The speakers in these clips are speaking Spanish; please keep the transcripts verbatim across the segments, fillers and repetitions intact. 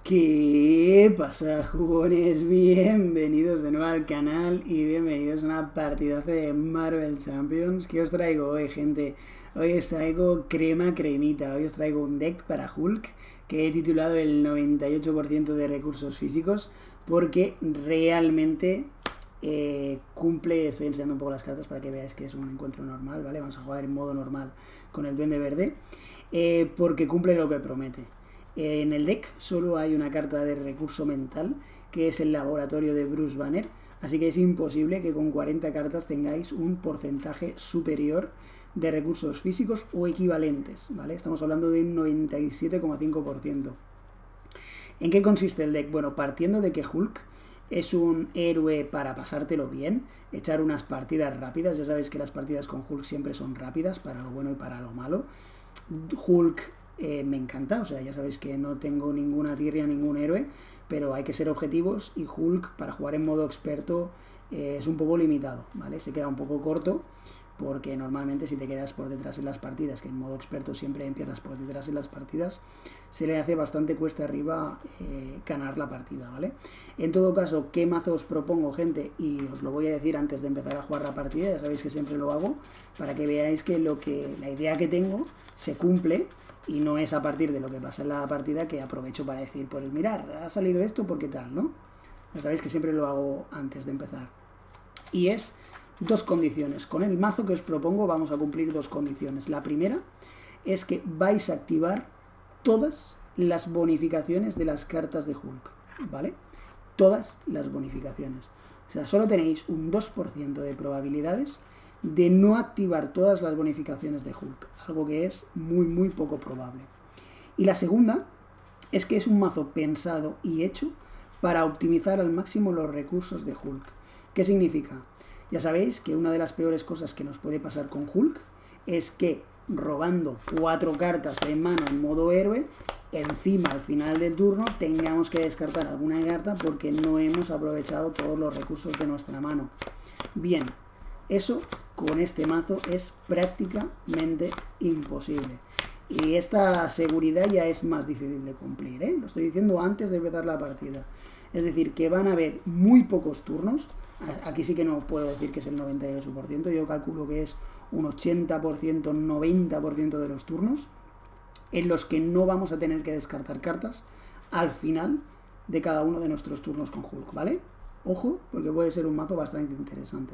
¿Qué pasa, jugones? Bienvenidos de nuevo al canal y bienvenidos a una partidaza de Marvel Champions. ¿Qué os traigo hoy, gente? Hoy os traigo crema cremita. Hoy os traigo un deck para Hulk que he titulado el noventa y ocho por ciento de recursos físicos porque realmente eh, cumple... Estoy enseñando un poco las cartas para que veáis que es un encuentro normal, ¿vale? Vamos a jugar en modo normal con el Duende Verde eh, porque cumple lo que promete. En el deck solo hay una carta de recurso mental, que es el laboratorio de Bruce Banner, así que es imposible que con cuarenta cartas tengáis un porcentaje superior de recursos físicos o equivalentes, ¿vale? Estamos hablando de un noventa y siete coma cinco por ciento. ¿En qué consiste el deck? Bueno, partiendo de que Hulk es un héroe para pasártelo bien, echar unas partidas rápidas, ya sabéis que las partidas con Hulk siempre son rápidas, para lo bueno y para lo malo. Hulk... Eh, me encanta, o sea, ya sabéis que no tengo ninguna tirria, ningún héroe, pero hay que ser objetivos y Hulk para jugar en modo experto eh, es un poco limitado, ¿vale? Se queda un poco corto porque normalmente si te quedas por detrás en las partidas, que en modo experto siempre empiezas por detrás en las partidas, se le hace bastante cuesta arriba eh, ganar la partida, ¿vale? En todo caso, ¿qué mazo os propongo, gente? Y os lo voy a decir antes de empezar a jugar la partida, ya sabéis que siempre lo hago, para que veáis que, lo que la idea que tengo se cumple y no es a partir de lo que pasa en la partida que aprovecho para decir, pues mirar, ha salido esto porque tal, ¿no? Ya sabéis que siempre lo hago antes de empezar. Y es dos condiciones. Con el mazo que os propongo vamos a cumplir dos condiciones. La primera es que vais a activar todas las bonificaciones de las cartas de Hulk, ¿vale? Todas las bonificaciones. O sea, solo tenéis un dos por ciento de probabilidades de no activar todas las bonificaciones de Hulk, algo que es muy muy poco probable. Y la segunda es que es un mazo pensado y hecho para optimizar al máximo los recursos de Hulk. ¿Qué significa? Ya sabéis que una de las peores cosas que nos puede pasar con Hulk es que robando cuatro cartas de mano en modo héroe, encima al final del turno tengamos que descartar alguna carta porque no hemos aprovechado todos los recursos de nuestra mano. Bien, eso con este mazo es prácticamente imposible. Y esta seguridad ya es más difícil de cumplir, ¿eh? Lo estoy diciendo antes de empezar la partida. Es decir, que van a haber muy pocos turnos. Aquí sí que no puedo decir que es el noventa y ocho por ciento. Yo calculo que es un ochenta por ciento, noventa por ciento de los turnos en los que no vamos a tener que descartar cartas al final de cada uno de nuestros turnos con Hulk, ¿vale? Ojo, porque puede ser un mazo bastante interesante.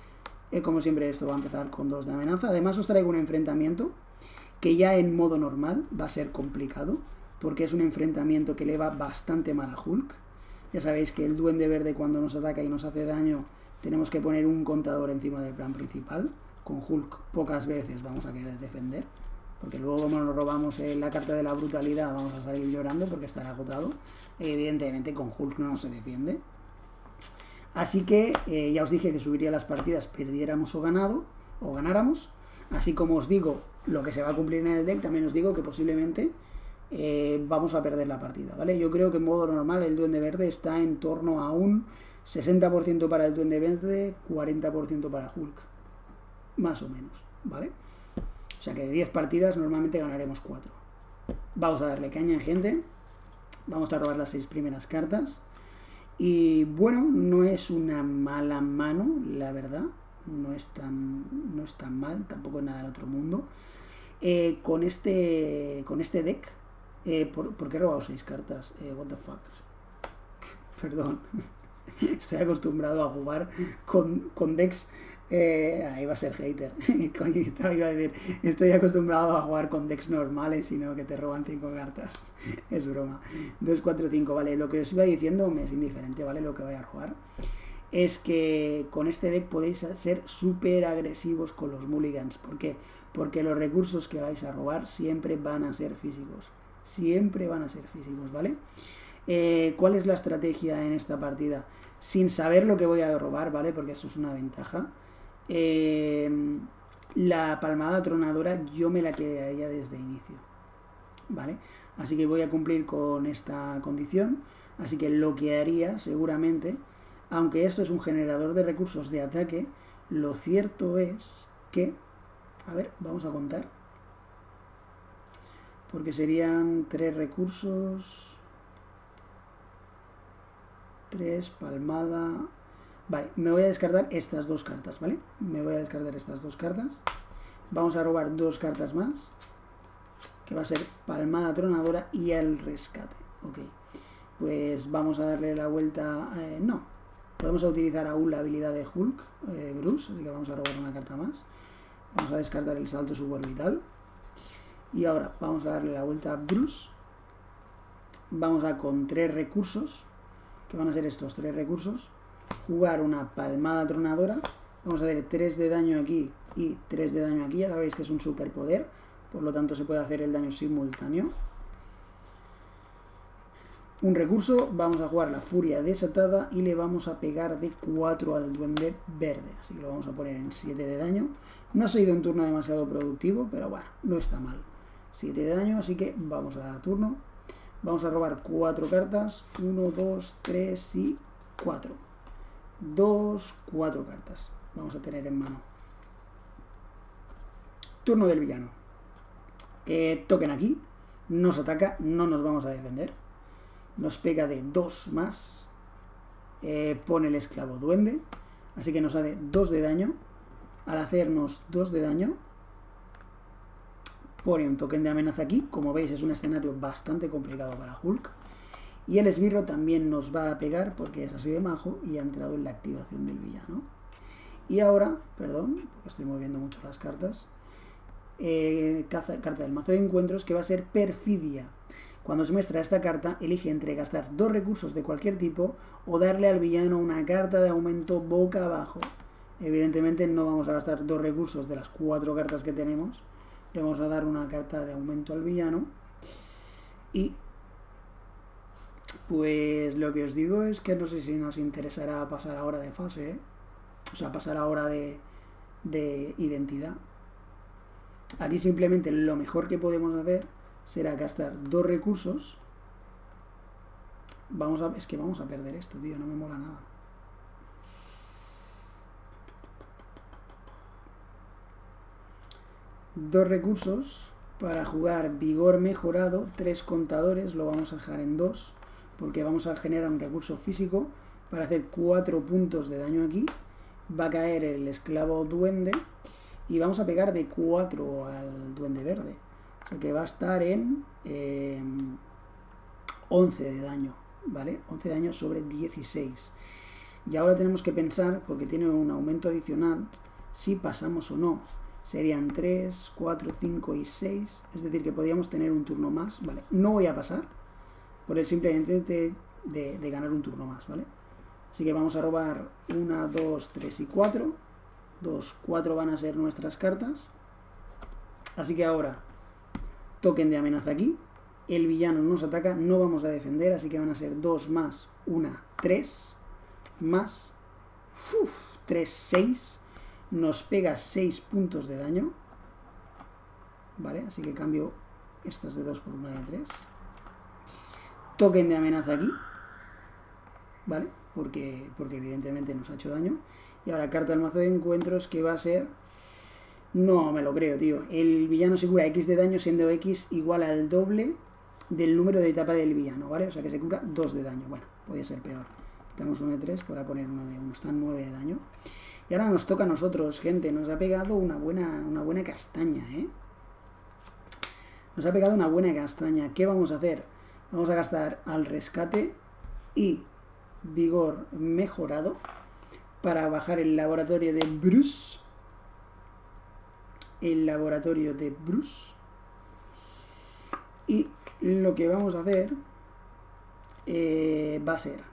Eh, como siempre, esto va a empezar con dos de amenaza. Además os traigo un enfrentamiento que ya en modo normal va a ser complicado, porque es un enfrentamiento que le va bastante mal a Hulk. Ya sabéis que el Duende Verde cuando nos ataca y nos hace daño tenemos que poner un contador encima del plan principal. Con Hulk pocas veces vamos a querer defender, porque luego como nos robamos eh, la carta de la brutalidad vamos a salir llorando porque estará agotado. Evidentemente con Hulk no se defiende. Así que eh, ya os dije que subiría las partidas, perdiéramos o ganado, o ganáramos. Así como os digo lo que se va a cumplir en el deck, también os digo que posiblemente eh, vamos a perder la partida, ¿vale? Yo creo que en modo normal el Duende Verde está en torno a un sesenta por ciento para el Duende Verde, cuarenta por ciento para Hulk. Más o menos, ¿vale? O sea que de diez partidas normalmente ganaremos cuatro. Vamos a darle caña, gente. Vamos a robar las seis primeras cartas. Y bueno, no es una mala mano, la verdad, no es tan, no es tan mal, tampoco es nada del otro mundo. Eh, con, este, con este deck, eh, ¿por, ¿por qué he robado seis cartas? Eh, what the fuck. Perdón, estoy acostumbrado a jugar con, con decks... Eh, ahí va a ser hater. Coño, iba a decir, estoy acostumbrado a jugar con decks normales y no que te roban cinco cartas. Es broma. dos, cuatro, cinco, vale. Lo que os iba diciendo me es indiferente, ¿vale? Lo que voy a jugar es que con este deck podéis ser súper agresivos con los mulligans. ¿Por qué? Porque los recursos que vais a robar siempre van a ser físicos. Siempre van a ser físicos, ¿vale? Eh, ¿Cuál es la estrategia en esta partida? Sin saber lo que voy a robar, ¿vale? Porque eso es una ventaja. Eh, la palmada tronadora yo me la quedaría desde inicio, ¿vale? Así que voy a cumplir con esta condición. Así que lo que haría seguramente, aunque esto es un generador de recursos de ataque, lo cierto es que, a ver, vamos a contar, porque serían tres recursos, tres, palmada. Vale, me voy a descartar estas dos cartas, ¿vale? Me voy a descartar estas dos cartas. Vamos a robar dos cartas más, que va a ser palmada tronadora y el rescate. Ok, pues vamos a darle la vuelta. Eh, no, podemos utilizar aún la habilidad de Hulk, eh, Bruce, así que vamos a robar una carta más. Vamos a descartar el salto suborbital. Y ahora vamos a darle la vuelta a Bruce. Vamos a, con tres recursos, que van a ser estos tres recursos, jugar una palmada tronadora. Vamos a hacer tres de daño aquí y tres de daño aquí. Ya sabéis que es un superpoder, por lo tanto se puede hacer el daño simultáneo. Un recurso, vamos a jugar la furia desatada y le vamos a pegar de cuatro al duende verde. Así que lo vamos a poner en siete de daño. No ha sido un turno demasiado productivo, pero bueno, no está mal. siete de daño, así que vamos a dar turno. Vamos a robar cuatro cartas. uno, dos, tres y cuatro. dos, cuatro cartas. Vamos a tener en mano. Turno del villano. Eh, token aquí. Nos ataca, no nos vamos a defender. Nos pega de dos más. Eh, pone el esclavo duende. Así que nos hace dos de daño. Al hacernos dos de daño, pone un token de amenaza aquí. Como veis, es un escenario bastante complicado para Hulk. Y el esbirro también nos va a pegar porque es así de majo y ha entrado en la activación del villano. Y ahora, perdón, porque estoy moviendo mucho las cartas. Eh, caza, carta del mazo de encuentros, que va a ser perfidia. Cuando se muestra esta carta, elige entre gastar dos recursos de cualquier tipo o darle al villano una carta de aumento boca abajo. Evidentemente no vamos a gastar dos recursos de las cuatro cartas que tenemos. Le vamos a dar una carta de aumento al villano. Y pues lo que os digo es que no sé si nos interesará pasar ahora de fase, ¿eh? O sea, pasar ahora de, de identidad. Aquí simplemente lo mejor que podemos hacer será gastar dos recursos. Vamos a, es que vamos a perder esto, tío, no me mola nada. Dos recursos para jugar vigor mejorado, tres contadores, lo vamos a dejar en dos, porque vamos a generar un recurso físico para hacer cuatro puntos de daño aquí. Va a caer el esclavo duende y vamos a pegar de cuatro al duende verde. O sea que va a estar en eh, once de daño, ¿vale? once de daño sobre dieciséis. Y ahora tenemos que pensar, porque tiene un aumento adicional, si pasamos o no. Serían tres, cuatro, cinco y seis. Es decir, que podríamos tener un turno más, ¿vale? No voy a pasar por el simple de, de, de ganar un turno más, ¿vale? Así que vamos a robar uno, dos, tres y cuatro. dos, cuatro van a ser nuestras cartas. Así que ahora, token de amenaza aquí. El villano nos ataca, no vamos a defender, así que van a ser dos más uno, tres. Más uf, tres, seis. Nos pega seis puntos de daño. Vale, así que cambio estas de dos por una de tres. Token de amenaza aquí. Vale, porque, porque evidentemente nos ha hecho daño. Y ahora carta del mazo de encuentros, que va a ser... No me lo creo, tío. El villano se cura X de daño, siendo X igual al doble del número de etapa del villano, ¿vale? O sea que se cura dos de daño. Bueno, podría ser peor. Quitamos uno de tres para poner uno de uno. Están nueve de daño. Y ahora nos toca a nosotros, gente. Nos ha pegado una buena, una buena castaña, ¿eh? Nos ha pegado una buena castaña. ¿Qué vamos a hacer? Vamos a gastar al rescate y vigor mejorado para bajar el laboratorio de Bruce. El laboratorio de Bruce. Y lo que vamos a hacer eh, va a ser,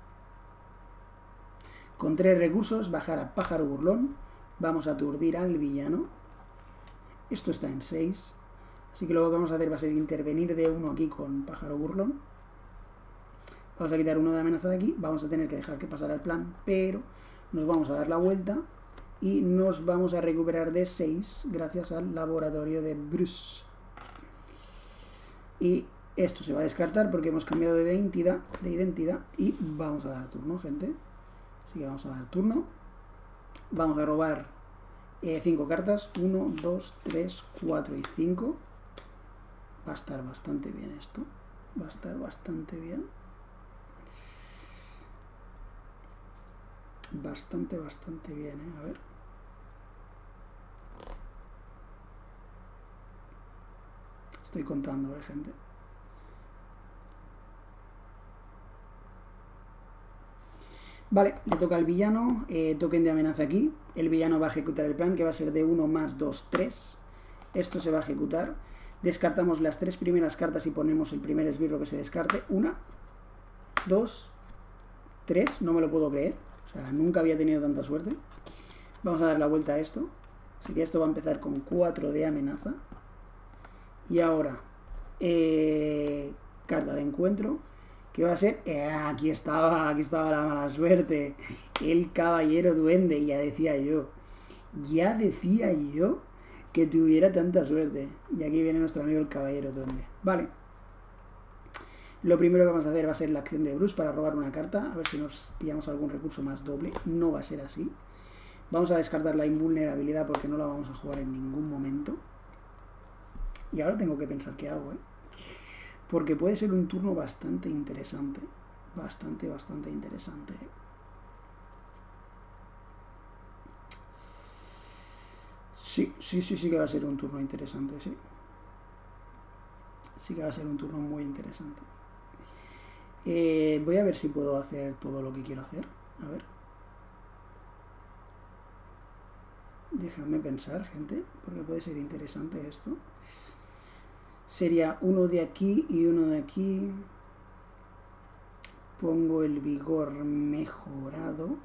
con tres recursos, bajar a pájaro burlón. Vamos a aturdir al villano. Esto está en seis. Así que lo que vamos a hacer va a ser intervenir de uno aquí con pájaro burlón. Vamos a quitar uno de amenaza de aquí. Vamos a tener que dejar que pasara el plan, pero nos vamos a dar la vuelta y nos vamos a recuperar de seis gracias al laboratorio de Bruce. Y esto se va a descartar porque hemos cambiado de identidad, de identidad y vamos a dar turno, gente. Así que vamos a dar turno. Vamos a robar cinco eh, cartas. uno, dos, tres, cuatro y cinco. Va a estar bastante bien esto. Va a estar bastante bien. Bastante, bastante bien, ¿eh? A ver. Estoy contando, ¿eh, gente? Vale, le toca al villano, eh, token de amenaza aquí. El villano va a ejecutar el plan, que va a ser de uno más dos, tres. Esto se va a ejecutar. Descartamos las tres primeras cartas y ponemos el primer esbirro que se descarte. Una, dos, tres. No me lo puedo creer. O sea, nunca había tenido tanta suerte. Vamos a dar la vuelta a esto. Así que esto va a empezar con cuatro de amenaza. Y ahora, eh, carta de encuentro. ¿Qué va a ser? Eh, aquí estaba, aquí estaba la mala suerte. El caballero duende, ya decía yo. Ya decía yo que tuviera tanta suerte. Y aquí viene nuestro amigo el caballero duende. Vale. Lo primero que vamos a hacer va a ser la acción de Bruce para robar una carta. A ver si nos pillamos algún recurso más doble. No va a ser así. Vamos a descartar la invulnerabilidad porque no la vamos a jugar en ningún momento. Y ahora tengo que pensar qué hago, ¿eh? Porque puede ser un turno bastante interesante. Bastante, bastante interesante. Sí, sí, sí, sí que va a ser un turno interesante, sí. Sí que va a ser un turno muy interesante. Eh, voy a ver si puedo hacer todo lo que quiero hacer. A ver. Déjame pensar, gente, porque puede ser interesante esto. Sería uno de aquí y uno de aquí. Pongo el vigor mejorado.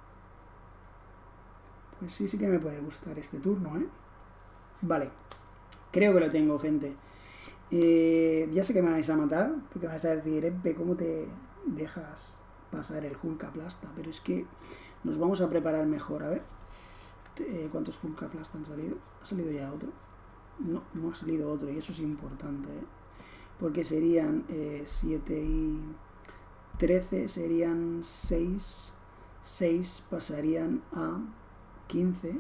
Pues sí, sí que me puede gustar este turno, ¿eh? Vale. Creo que lo tengo, gente. Eh, ya sé que me vais a matar, porque me vais a decir, Epe, ¿cómo te dejas pasar el Hulk aplasta? Pero es que nos vamos a preparar mejor. A ver, eh, ¿cuántos Hulk aplasta han salido? ¿Ha salido ya otro? No, no ha salido otro, y eso es importante, ¿eh? Porque serían eh, siete y trece, serían seis. seis pasarían a quince.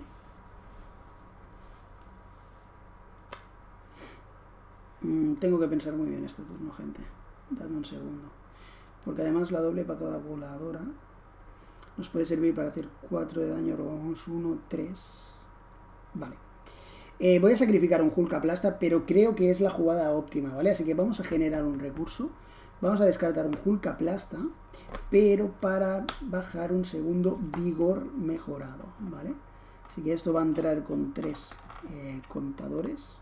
Mm, tengo que pensar muy bien este turno, gente. Dadme un segundo. Porque además la doble patada voladora nos puede servir para hacer cuatro de daño. Robamos uno, tres. Vale. Eh, voy a sacrificar un Hulk aplasta, pero creo que es la jugada óptima, ¿vale? Así que vamos a generar un recurso. Vamos a descartar un Hulk aplasta, pero para bajar un segundo vigor mejorado, ¿vale? Así que esto va a entrar con tres eh, contadores.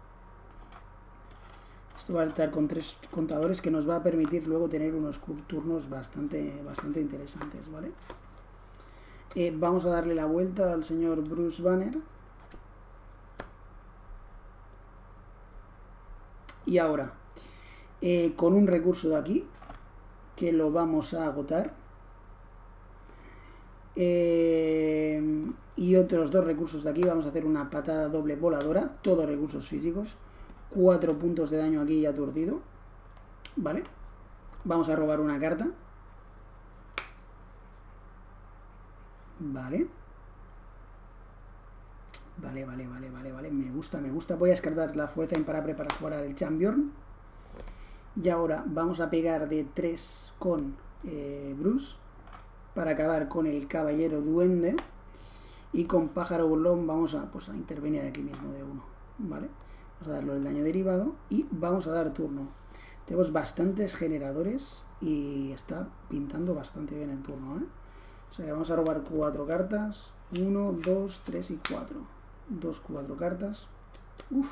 Esto va a entrar con tres contadores que nos va a permitir luego tener unos turnos bastante, bastante interesantes, ¿vale? Eh, vamos a darle la vuelta al señor Bruce Banner. Y ahora, eh, con un recurso de aquí, que lo vamos a agotar, eh, y otros dos recursos de aquí, vamos a hacer una patada doble voladora, todos recursos físicos, cuatro puntos de daño aquí ya aturdido, ¿vale? Vamos a robar una carta, ¿vale? Vale, vale, vale, vale, vale, me gusta, me gusta. Voy a descartar la fuerza imparable para jugar al Champion. Y ahora vamos a pegar de tres con eh, Bruce para acabar con el caballero duende. Y con pájaro burlón vamos a, pues, a intervenir aquí mismo de uno, ¿vale? Vamos a darle el daño derivado y vamos a dar turno. Tenemos bastantes generadores y está pintando bastante bien el turno, ¿eh? O sea, vamos a robar cuatro cartas. uno, dos, tres y cuatro. Dos, cuatro cartas. Uf.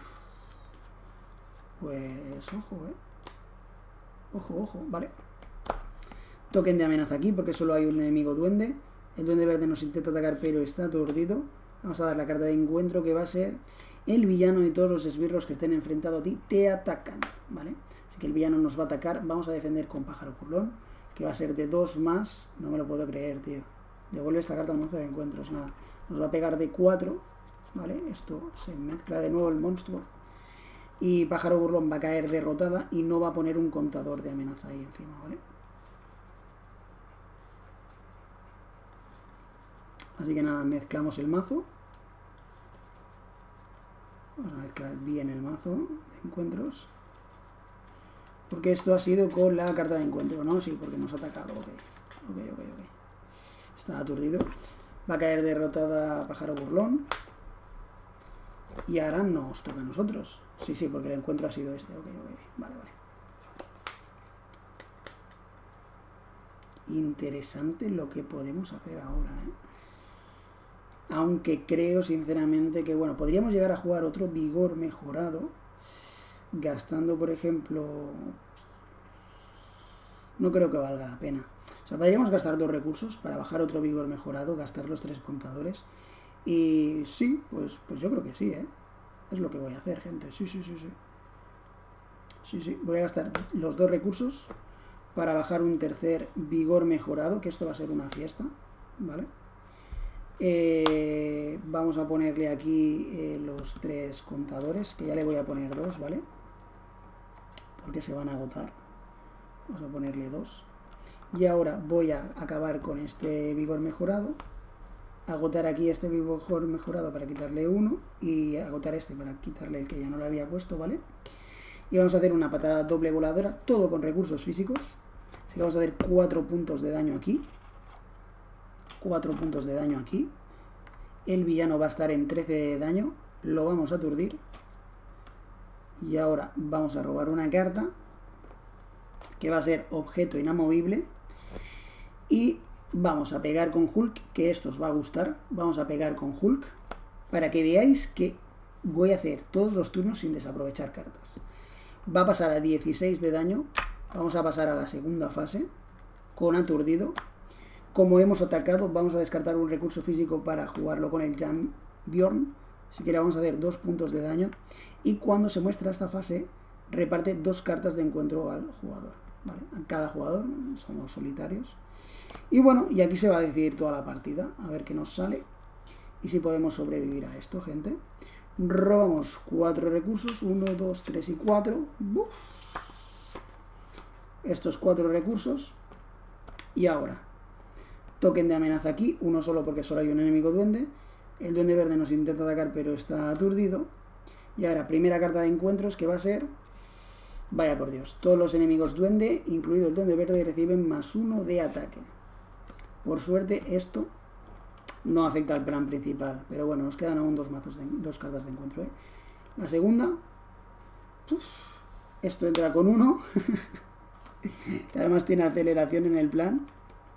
Pues ojo, eh. Ojo, ojo, vale. Token de amenaza aquí porque solo hay un enemigo duende. El duende verde nos intenta atacar pero está aturdido. Vamos a dar la carta de encuentro que va a ser el villano y todos los esbirros que estén enfrentados a ti te atacan, ¿vale? Así que el villano nos va a atacar. Vamos a defender con pájaro curlón, que va a ser de dos más. No me lo puedo creer, tío. Devuelve esta carta al mazo de encuentros, nada. Nos va a pegar de cuatro. ¿Vale? Esto se mezcla de nuevo el monstruo. Y pájaro burlón va a caer derrotada y no va a poner un contador de amenaza ahí encima, ¿vale? Así que nada, mezclamos el mazo. Vamos a mezclar bien el mazo de encuentros. Porque esto ha sido con la carta de encuentro, ¿no? Sí, porque nos ha atacado, ok. Ok, ok, ok. está aturdido. Va a caer derrotada Pájaro Burlón. Y ahora nos toca a nosotros. Sí, sí, porque el encuentro ha sido este. Ok, ok, vale, vale. Interesante lo que podemos hacer ahora, ¿eh? Aunque creo sinceramente que, bueno, podríamos llegar a jugar otro vigor mejorado, gastando, por ejemplo... No creo que valga la pena. O sea, podríamos gastar dos recursos para bajar otro vigor mejorado, gastar los tres contadores. Y sí, pues, pues yo creo que sí, ¿eh? Es lo que voy a hacer, gente. Sí, sí, sí, sí. Sí, sí, voy a gastar los dos recursos para bajar un tercer vigor mejorado, que esto va a ser una fiesta, ¿vale? Eh, vamos a ponerle aquí eh, los tres contadores, que ya le voy a poner dos, ¿vale? Porque se van a agotar. Vamos a ponerle dos. Y ahora voy a acabar con este vigor mejorado, agotar aquí este vigor mejorado para quitarle uno y agotar este para quitarle el que ya no le había puesto, ¿vale? Y vamos a hacer una patada doble voladora, todo con recursos físicos. Así que vamos a hacer cuatro puntos de daño aquí. cuatro puntos de daño aquí. El villano va a estar en trece de daño. Lo vamos a aturdir. Y ahora vamos a robar una carta, que va a ser objeto inamovible. Y vamos a pegar con Hulk, que esto os va a gustar. Vamos a pegar con Hulk, para que veáis que voy a hacer todos los turnos sin desaprovechar cartas. Va a pasar a dieciséis de daño. Vamos a pasar a la segunda fase, con aturdido. Como hemos atacado, vamos a descartar un recurso físico para jugarlo con el Jambjorn. Así que le vamos a hacer dos puntos de daño. Y cuando se muestra esta fase, reparte dos cartas de encuentro al jugador, ¿vale? A cada jugador, somos solitarios. Y bueno, y aquí se va a decidir toda la partida, a ver qué nos sale. Y si podemos sobrevivir a esto, gente. Robamos cuatro recursos, uno, dos, tres y cuatro. ¡Buf! Estos cuatro recursos. Y ahora, token de amenaza aquí, uno solo porque solo hay un enemigo duende. El duende verde nos intenta atacar pero está aturdido. Y ahora, primera carta de encuentros, que va a ser... Vaya por Dios, todos los enemigos duende, incluido el duende verde, reciben más uno de ataque. Por suerte esto no afecta al plan principal, pero bueno, nos quedan aún dos mazos de, dos cartas de encuentro, ¿eh? La segunda, uf, esto entra con uno, que además tiene aceleración en el plan.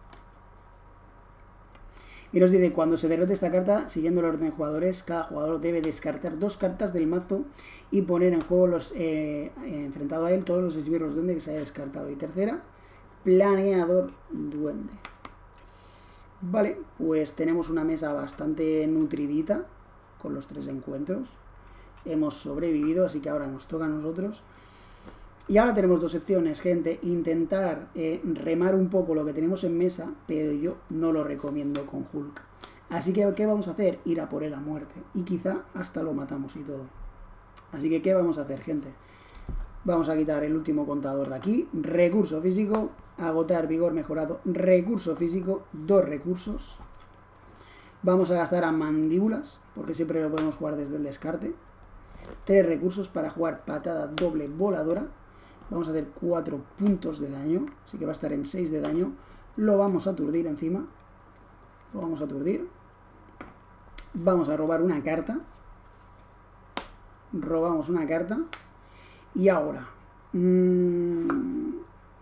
Y nos dice, cuando se derrote esta carta, siguiendo el orden de jugadores, cada jugador debe descartar dos cartas del mazo y poner en juego los eh, enfrentado a él todos los esbirros duende que se haya descartado. Y tercera, planeador duende. Vale, pues tenemos una mesa bastante nutridita con los tres encuentros. Hemos sobrevivido, así que ahora nos toca a nosotros. Y ahora tenemos dos opciones, gente. Intentar eh, remar un poco lo que tenemos en mesa, pero yo no lo recomiendo con Hulk. Así que, ¿qué vamos a hacer? Ir a por él a muerte. Y quizá hasta lo matamos y todo. Así que, ¿qué vamos a hacer, gente? Vamos a quitar el último contador de aquí. Recurso físico. Agotar vigor mejorado. Recurso físico. Dos recursos. Vamos a gastar a mandíbulas, porque siempre lo podemos jugar desde el descarte. Tres recursos para jugar patada doble voladora. Vamos a hacer cuatro puntos de daño, así que va a estar en seis de daño. Lo vamos a aturdir encima. Lo vamos a aturdir. Vamos a robar una carta. Robamos una carta. Y ahora, mmm,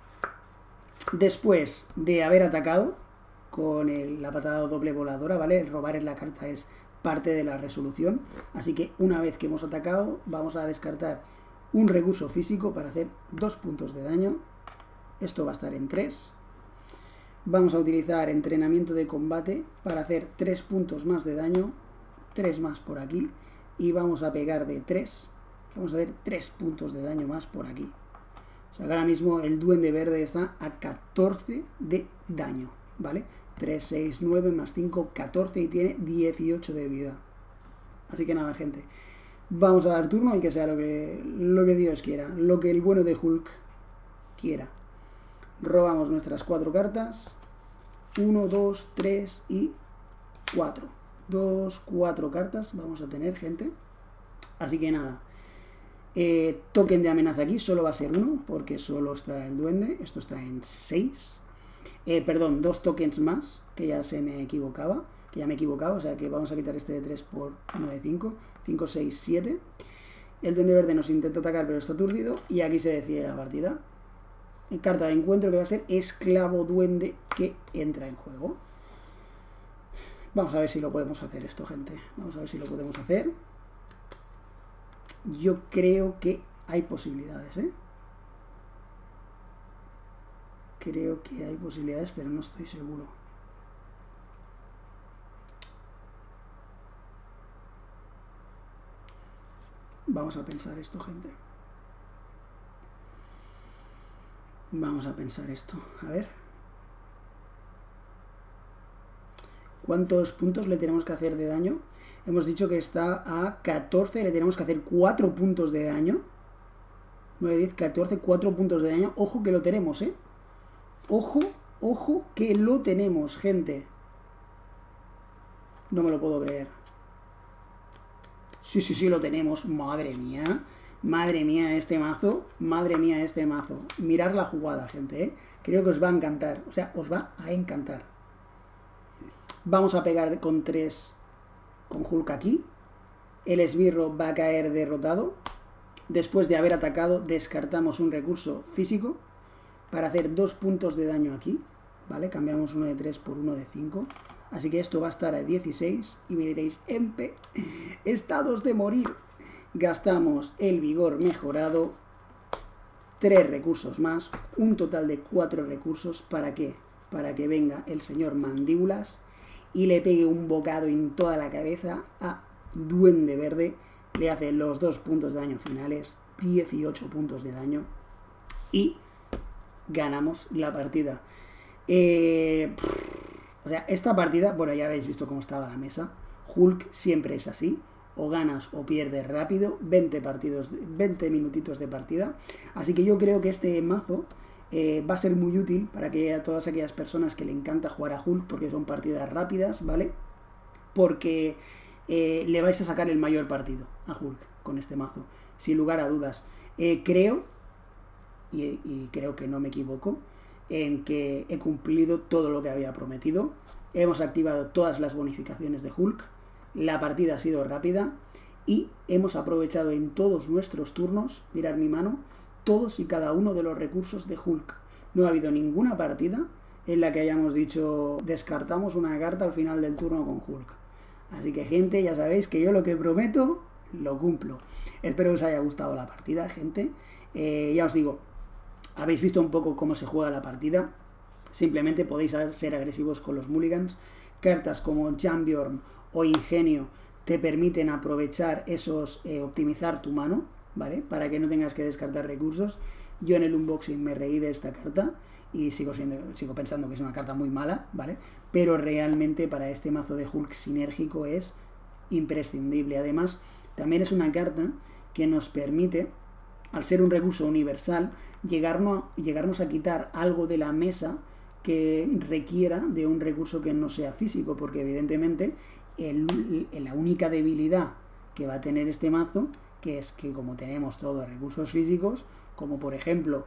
después de haber atacado con el, la patada doble voladora, ¿vale? El robar en la carta es parte de la resolución. Así que una vez que hemos atacado, vamos a descartar un recurso físico para hacer dos puntos de daño. Esto va a estar en tres. Vamos a utilizar entrenamiento de combate para hacer tres puntos más de daño. tres más por aquí. Y vamos a pegar de tres. Vamos a hacer tres puntos de daño más por aquí. O sea que ahora mismo el duende verde está a catorce de daño, ¿vale? tres, seis, nueve más cinco, catorce y tiene dieciocho de vida. Así que nada, gente. Vamos a dar turno y que sea lo que, lo que Dios quiera. Lo que el bueno de Hulk quiera. Robamos nuestras cuatro cartas. uno, dos, tres y cuatro. dos, cuatro cartas vamos a tener, gente. Así que nada. Eh, token de amenaza aquí solo va a ser uno, porque solo está el duende. Esto está en seis. Eh, perdón, dos tokens más, que ya se me equivocaba, que ya me he equivocado, o sea que vamos a quitar este de tres por uno de cinco, cinco, seis, siete. El duende verde nos intenta atacar pero está aturdido y aquí se decide la partida. En carta de encuentro que va a ser esclavo duende que entra en juego. Vamos a ver si lo podemos hacer esto, gente. Vamos a ver si lo podemos hacer. Yo creo que hay posibilidades, ¿eh? Creo que hay posibilidades, pero no estoy seguro. Vamos a pensar esto, gente. Vamos a pensar esto. A ver. ¿Cuántos puntos le tenemos que hacer de daño? Hemos dicho que está a catorce, le tenemos que hacer cuatro puntos de daño. nueve, diez, catorce, cuatro puntos de daño. Ojo que lo tenemos, ¿eh? Ojo, ojo que lo tenemos, gente. No me lo puedo creer. Sí, sí, sí, lo tenemos. Madre mía. Madre mía este mazo. Madre mía este mazo. Mirad la jugada, gente, ¿eh? Creo que os va a encantar. O sea, os va a encantar. Vamos a pegar con tres con Hulk aquí. El esbirro va a caer derrotado. Después de haber atacado, descartamos un recurso físico para hacer dos puntos de daño aquí. ¿Vale? Cambiamos uno de tres por uno de cinco. Así que esto va a estar a dieciséis. Y me diréis, Empe, estados de morir. Gastamos el vigor mejorado. Tres recursos más. Un total de cuatro recursos. ¿Para qué? Para que venga el señor Mandíbulas y le pegue un bocado en toda la cabeza a Duende Verde. Le hace los dos puntos de daño finales, dieciocho puntos de daño y ganamos la partida. Eh, o sea, esta partida, bueno, ya habéis visto cómo estaba la mesa. Hulk siempre es así, o ganas o pierdes rápido, veinte partidos, veinte minutitos de partida. Así que yo creo que este mazo Eh, va a ser muy útil para que a todas aquellas personas que le encanta jugar a Hulk, porque son partidas rápidas, ¿vale? Porque eh, le vais a sacar el mayor partido a Hulk con este mazo, sin lugar a dudas. Eh, creo, y, y creo que no me equivoco, en que he cumplido todo lo que había prometido. Hemos activado todas las bonificaciones de Hulk, la partida ha sido rápida y hemos aprovechado en todos nuestros turnos, mirad mi mano, todos y cada uno de los recursos de Hulk. No ha habido ninguna partida en la que hayamos dicho descartamos una carta al final del turno con Hulk. Así que, gente, ya sabéis que yo lo que prometo lo cumplo. Espero que os haya gustado la partida, gente. Eh, ya os digo, habéis visto un poco cómo se juega la partida. Simplemente podéis ser agresivos con los mulligans. Cartas como Jambjorn o Ingenio te permiten aprovechar esos, eh, optimizar tu mano, ¿vale? Para que no tengas que descartar recursos. Yo en el unboxing me reí de esta carta y sigo, siendo, sigo pensando que es una carta muy mala, ¿vale? Pero realmente para este mazo de Hulk sinérgico es imprescindible. Además, también es una carta que nos permite, al ser un recurso universal, llegarnos, llegarnos a quitar algo de la mesa que requiera de un recurso que no sea físico, porque evidentemente el, la única debilidad que va a tener este mazo, que es que como tenemos todos recursos físicos, como por ejemplo,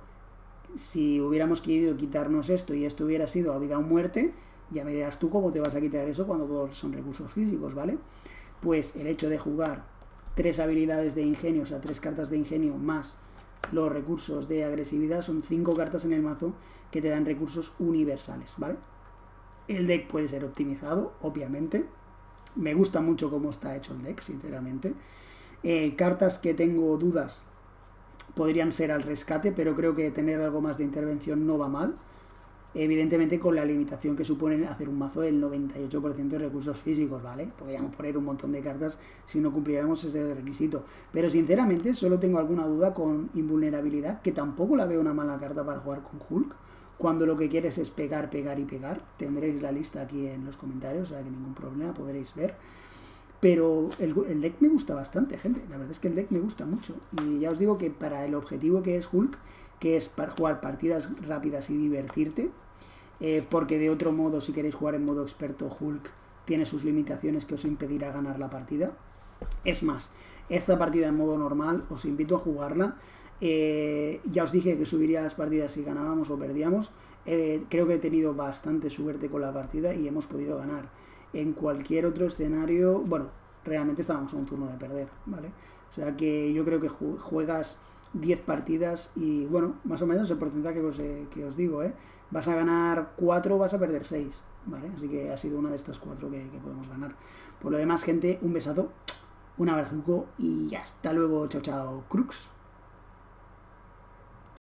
si hubiéramos querido quitarnos esto y esto hubiera sido a vida o muerte, ya me dirás tú cómo te vas a quitar eso cuando todos son recursos físicos, ¿vale? Pues el hecho de jugar tres habilidades de ingenio, o sea, tres cartas de ingenio más los recursos de agresividad, son cinco cartas en el mazo que te dan recursos universales, ¿vale? El deck puede ser optimizado, obviamente. Me gusta mucho cómo está hecho el deck, sinceramente. Eh, cartas que tengo dudas podrían ser al rescate, pero creo que tener algo más de intervención no va mal. Evidentemente con la limitación que supone hacer un mazo del noventa y ocho por ciento de recursos físicos, ¿vale? Podríamos poner un montón de cartas si no cumpliéramos ese requisito. Pero sinceramente solo tengo alguna duda con invulnerabilidad, que tampoco la veo una mala carta para jugar con Hulk, cuando lo que quieres es pegar, pegar y pegar. Tendréis la lista aquí en los comentarios, o sea que ningún problema, podréis ver. Pero el, el deck me gusta bastante, gente. La verdad es que el deck me gusta mucho. Y ya os digo que para el objetivo que es Hulk, que es para jugar partidas rápidas y divertirte, eh, porque de otro modo, si queréis jugar en modo experto, Hulk tiene sus limitaciones que os impedirá ganar la partida. Es más, esta partida en modo normal os invito a jugarla Eh, ya os dije que subiría las partidas si ganábamos o perdíamos. Eh, creo que he tenido bastante suerte con la partida y hemos podido ganar. En cualquier otro escenario, bueno, realmente estábamos a un turno de perder, ¿vale? O sea que yo creo que juegas diez partidas y, bueno, más o menos el porcentaje que os, eh, que os digo, ¿eh? Vas a ganar cuatro, vas a perder seis, ¿vale? Así que ha sido una de estas cuatro que, que podemos ganar. Por lo demás, gente, un besazo, un abrazuco y hasta luego. Chao, chao, Crux.